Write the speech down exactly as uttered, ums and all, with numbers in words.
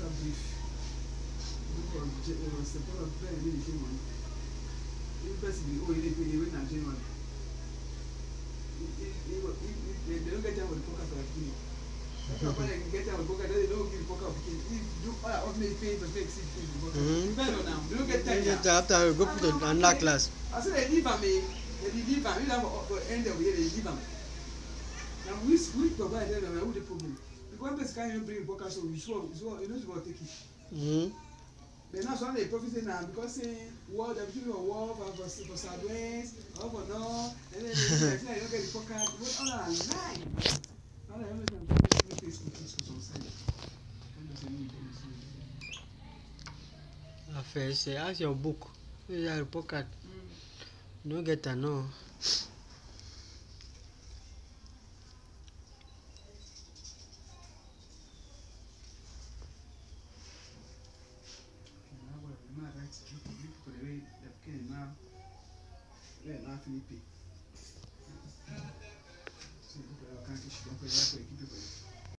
poker brief. Because it was the poker very really came on. If person oh you pay you wait Nigerian one. They don't get time with the poker for a key. When they get time with poker, they don't give the poker for key. If you all ultimately pay for fake seat the poker. Depends on them. They don't get time. After you go put on another class. I said they leave them, they leave them. You know for end of the year they leave them. Now we we provide them with the problem. Because this can't even bring poker, so we sure you know what take it. Mm-hmm. But now some they profit now because saying what they're giving a war for for for Southwest or for no, and then they say you don't get the poker. What all are lie? All I only can do is to kiss for some side. First, say ask your book. Where is your pocket? Mm. Don't get to know. Philippe. So you can't keep